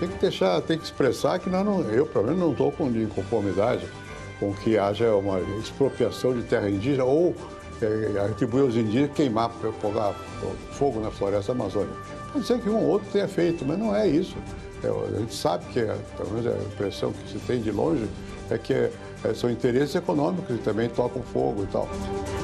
tem que deixar, tem que expressar que eu, pelo menos, não estou de conformidade com que haja uma expropriação de terra indígena ou atribuir aos indígenas queimar, jogar fogo na floresta amazônica. Pode ser que um ou outro tenha feito, mas não é isso. A gente sabe que, pelo menos a impressão que se tem de longe, é que são interesses econômicos que também tocam fogo e tal.